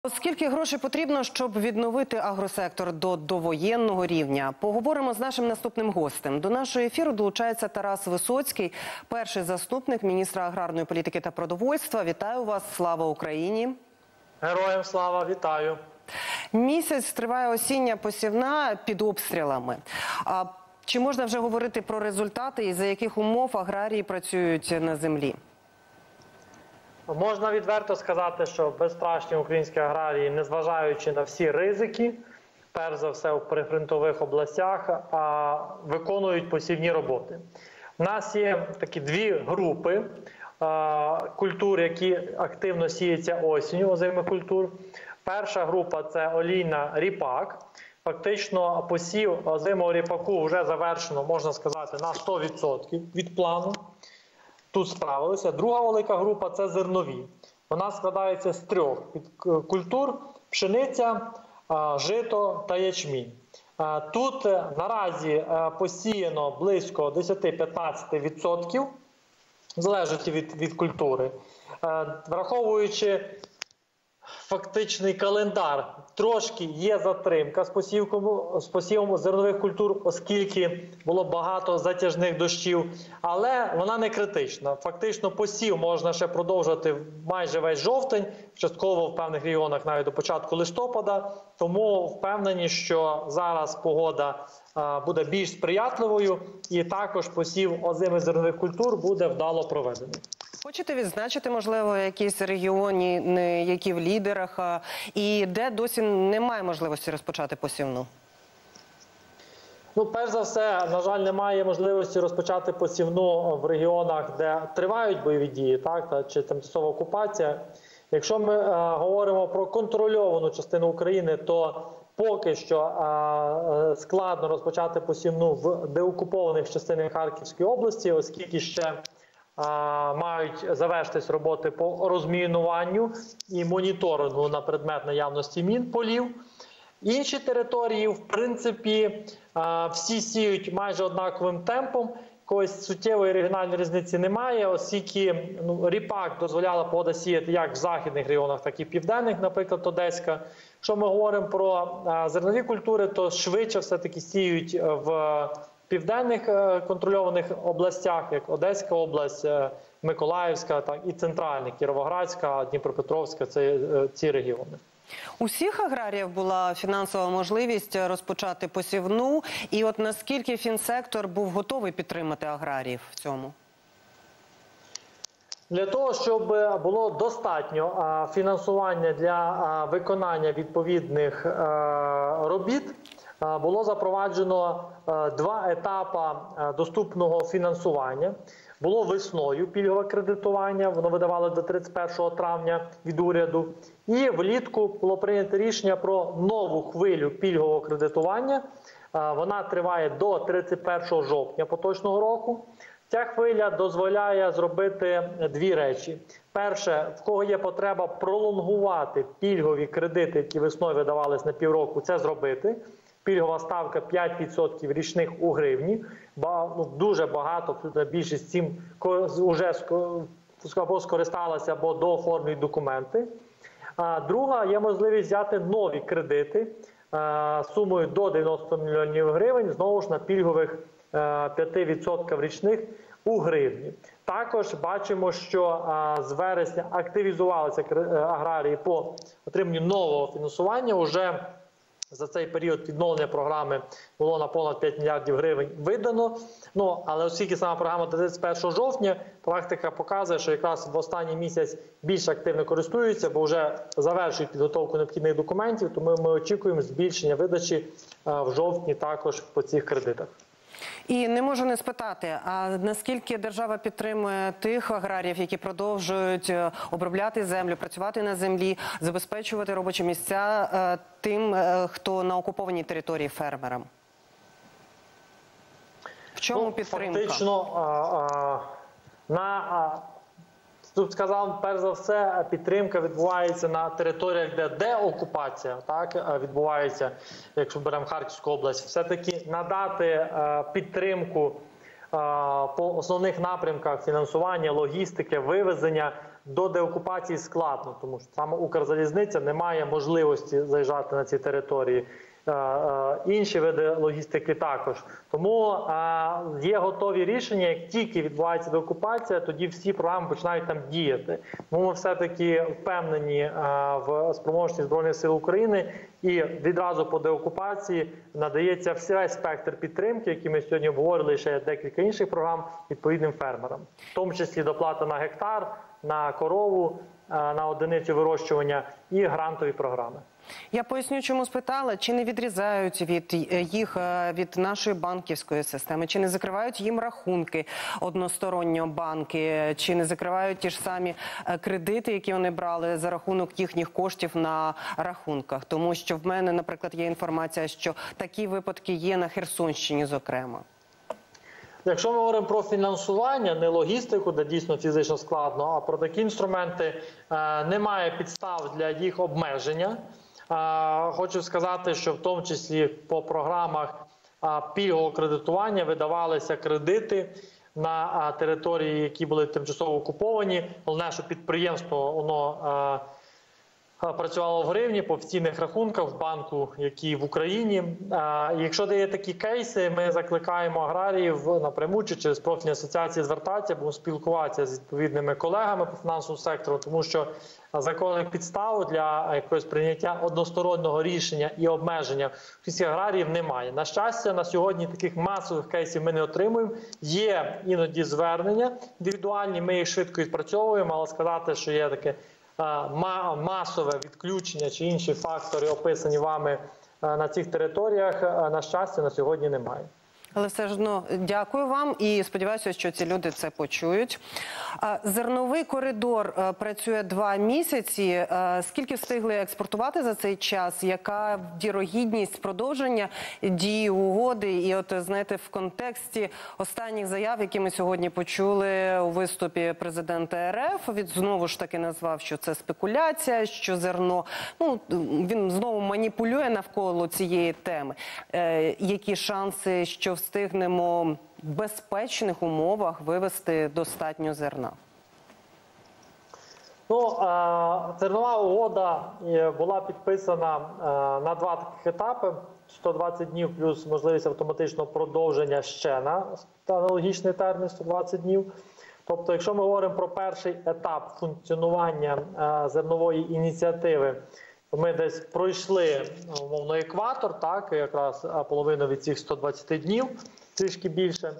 Скільки грошей потрібно, щоб відновити агросектор до довоєнного рівня? Поговоримо з нашим наступним гостем. До нашого ефіру долучається Тарас Висоцький, перший заступник міністра аграрної політики та продовольства. Вітаю вас, слава Україні! Героям слава, вітаю! Місяць триває осіння посівна під обстрілами. Чи можна вже говорити про результати і за яких умов аграрії працюють на землі? Можна відверто сказати, що безстрашні українські аграрії, незважаючи на всі ризики, перш за все в прифронтових областях, виконують посівні роботи. У нас є такі дві групи культур, які активно сіються осінню, озимих культур. Перша група – це олійна ріпак. Фактично посів озимого ріпаку вже завершено, можна сказати, на 100% від плану. Тут справилися. Друга велика група – це зернові. Вона складається з трьох культур – пшениця, жито та ячмінь. Тут наразі посіяно близько 10-15%, залежить від культури. Враховуючи фактичний календар, трошки є затримка з посівом зернових культур, оскільки було багато затяжних дощів, але вона не критична. Фактично посів можна ще продовжувати майже весь жовтень, частково в певних регіонах навіть до початку листопада, тому впевнені, що зараз погода буде більш сприятливою і також посів озимих зернових культур буде вдало проведений. Хочете відзначити, можливо, якісь регіони, які в лідерах, і де досі немає можливості розпочати посівну? Перш за все, на жаль, немає можливості розпочати посівну в регіонах, де тривають бойові дії, чи тимчасова окупація. Якщо ми говоримо про контрольовану частину України, то поки що складно розпочати посівну в деокупованих частинах Харківської області, оскільки ще мають завершитись роботи по розмінуванню і моніторингу на предмет наявності мін полів. Інші території, в принципі, всі сіють майже однаковим темпом. Якоїсь суттєвої регіональної різниці немає, оскільки ріпак дозволяла погода сіяти як в західних регіонах, так і в південних, наприклад, Одеська. Якщо ми говоримо про зернові культури, то швидше все-таки сіють в південних контрольованих областях, як Одеська область, Миколаївська, так і центральні, Кіровоградська, Дніпропетровська, це ці регіони. У всіх аграріїв була фінансова можливість розпочати посівну, і от наскільки фінсектор був готовий підтримати аграріїв в цьому? Для того, щоб було достатньо фінансування для виконання відповідних робіт, було запроваджено два етапи доступного фінансування. Було весною пільгове кредитування, воно видавало до 31 травня від уряду. І влітку було прийнято рішення про нову хвилю пільгового кредитування. Вона триває до 31 жовтня поточного року. Ця хвиля дозволяє зробити дві речі. Перше, в кого є потреба пролонгувати пільгові кредити, які весною видавались на півроку, це зробити. Пільгова ставка 5% річних у гривні. Дуже багато, абсолютно більшість цим вже або скористалася, або дооформлюють документи. Друга, є можливість взяти нові кредити сумою до 90 мільйонів гривень, знову ж на пільгових 5% річних у гривні. Також бачимо, що з вересня активізувалися аграрії по отриманню нового фінансування. Уже за цей період відновлення програми було на понад 5 мільярдів гривень видано. Але оскільки сама програма до 31 жовтня, практика показує, що якраз в останній місяць більш активно користуються, бо вже завершують підготовку необхідних документів, тому ми очікуємо збільшення видачі в жовтні також по цих кредитах. І не можу не спитати, а наскільки держава підтримує тих аграріїв, які продовжують обробляти землю, працювати на землі, забезпечувати робочі місця тим, хто на окупованій території, фермерам? В чому підтримка? Фактично, тут сказав, перш за все, підтримка відбувається на територіях, де деокупація відбувається, якщо беремо Харківську область. Все-таки надати підтримку по основних напрямках фінансування, логістики, вивезення до деокупації складно, тому що саме Укрзалізниця не має можливості заїжджати на ці території. Інші види логістики також. Тому є готові рішення, як тільки відбувається деокупація, тоді всі програми починають там діяти. Ми все-таки впевнені в спроможності Збройних сил України і відразу по деокупації надається весь спектр підтримки, який ми сьогодні обговорили, ще декілька інших програм відповідним фермерам. В тому числі доплата на гектар, на корову, на одиницю вирощування і грантові програми. Я поясню, чому спитала. Чи не відрізають їх від нашої банківської системи? Чи не закривають їм рахунки односторонньо банки? Чи не закривають ті ж самі кредити, які вони брали за рахунок їхніх коштів на рахунках? Тому що в мене, наприклад, є інформація, що такі випадки є на Херсонщині, зокрема. Якщо ми говоримо про фінансування, не логістику, де дійсно фізично складно, а про такі інструменти, немає підстав для їх обмеження. Хочу сказати, що в тому числі по програмах пільгового кредитування видавалися кредити на території, які були тимчасово окуповані. Головне, що підприємство воно працювало в гривні по офіційних рахунках в банку, який в Україні. Якщо є такі кейси, ми закликаємо аграріїв напряму чи через профільні асоціації звертатися, будемо спілкуватися з відповідними колегами по фінансовому сектору, тому що законних підстав для якогось прийняття одностороннього рішення і обмеження всіх аграріїв немає. На щастя, на сьогодні таких масових кейсів ми не отримуємо. Є іноді звернення індивідуальні, ми їх швидко відпрацьовуємо, але сказати, що є таке масове відключення чи інші фактори, описані вами на цих територіях, на щастя, на сьогодні немає. Але все ж одно дякую вам і сподіваюся, що ці люди це почують. Зерновий коридор працює 2 місяці. Скільки встигли експортувати за цей час? Яка вірогідність продовження дії угоди? І от, знаєте, в контексті останніх заяв, які ми сьогодні почули у виступі президента РФ, він знову ж таки назвав, що це спекуляція, що зерно, він знову маніпулює навколо цієї теми. Які шанси, що встигнемо в безпечних умовах вивезти достатньо зерна? Зернова угода була підписана на 2 таких етапи. 120 днів плюс можливість автоматичного продовження ще на аналогічний термін 120 днів. Тобто, якщо ми говоримо про перший етап функціонування зернової ініціативи, ми десь пройшли, умовно, екватор, так, якраз половину від цих 120 днів, трішки більше.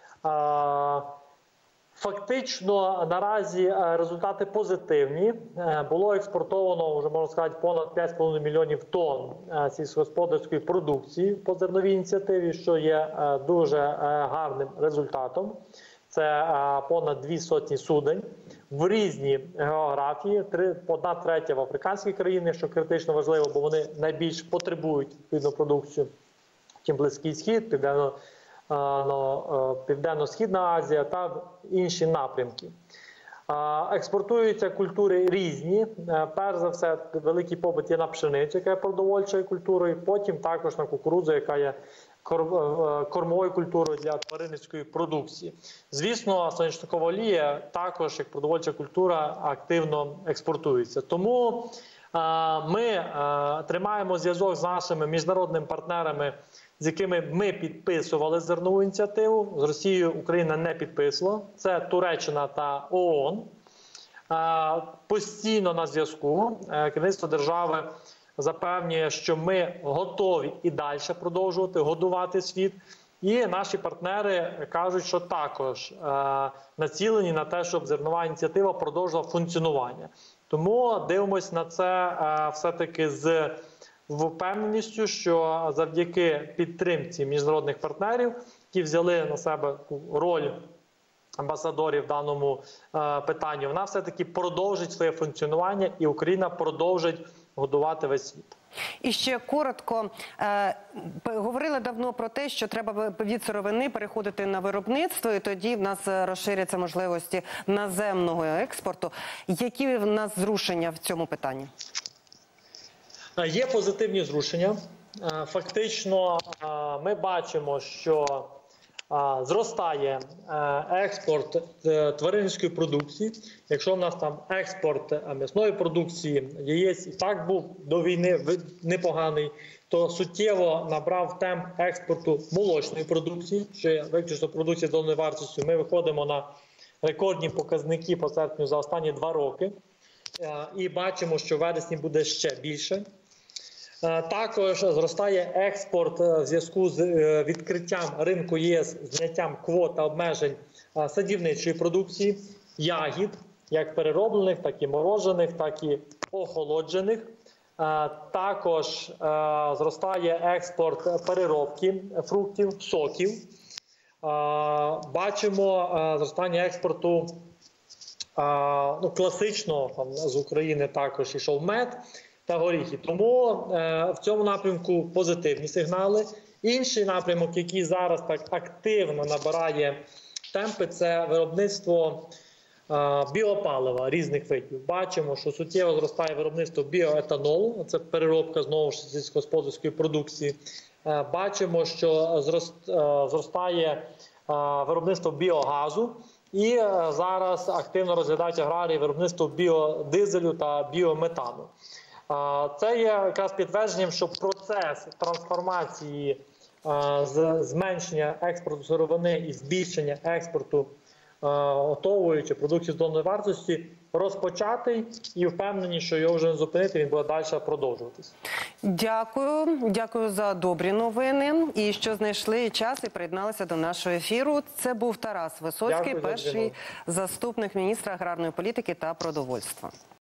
Фактично, наразі результати позитивні. Було експортовано, вже можна сказати, понад 5,5 мільйонів тонн сільськогосподарської продукції по зерновій ініціативі, що є дуже гарним результатом. Це понад 200 суден в різні географії, 1/3 в африканські країни, що критично важливо, бо вони найбільш потребують відповідну продукцію, чим Близький Схід, Південно-Східна Азія та інші напрямки. Експортуються культури різні. Перш за все, великий попит є на пшеницю, яка є продовольчою культурою, потім також на кукурудзу, яка є кормовою культурою для тваринницької продукції. Звісно, соняшникова олія також, як продовольча культура, активно експортується. Тому ми тримаємо зв'язок з нашими міжнародними партнерами, з якими ми підписували зернову ініціативу. З Росією Україна не підписувала. Це Туреччина та ООН. Постійно на зв'язку. Керівництво держави запевнює, що ми готові і далі продовжувати годувати світ. І наші партнери кажуть, що також націлені на те, щоб зернова ініціатива продовжила функціонування. Тому дивимося на це все-таки з впевненістю, що завдяки підтримці міжнародних партнерів, які взяли на себе роль амбасадорів в даному питанні, вона все-таки продовжить своє функціонування і Україна продовжить годувати весь світ. І ще коротко, говорили давно про те, що треба від сировини переходити на виробництво, і тоді в нас розширяться можливості наземного експорту. Які в нас зрушення в цьому питанні? Є позитивні зрушення. Фактично, ми бачимо, що Зростає експорт тваринницької продукції. Якщо в нас там експорт м'ясної продукції, яєць і так був до війни непоганий, то суттєво набрав темп експорту молочної продукції, що є виключно продукція з доданою вартістю. Ми виходимо на рекордні показники по серпню за останні 2 роки. І бачимо, що в вересні буде ще більше. Також зростає експорт в зв'язку з відкриттям ринку ЄС, зняттям квот та обмежень садівничої продукції, ягід, як перероблених, так і морожених, так і охолоджених. Також зростає експорт переробки фруктів, соків. Бачимо зростання експорту класичного, з України також ішов мед та горіхи. Тому в цьому напрямку позитивні сигнали. Інший напрямок, який зараз так активно набирає темпи, це виробництво біопалива різних видів. Бачимо, що суттєво зростає виробництво біоетанолу, це переробка знову ж сільськогосподарської продукції. Бачимо, що зростає виробництво біогазу. І зараз активно розглядають аграрії виробництво біодизелю та біометану. Це є якраз підтвердженням, що процес трансформації зменшення експорту сировини і збільшення експорту готової чи продукції з доданою вартості розпочатий, і впевнені, що його вже не зупинити, він буде далі продовжуватися. Дякую за добрі новини і що знайшли час і приєдналися до нашого ефіру. Це був Тарас Висоцький, перший заступник міністра аграрної політики та продовольства.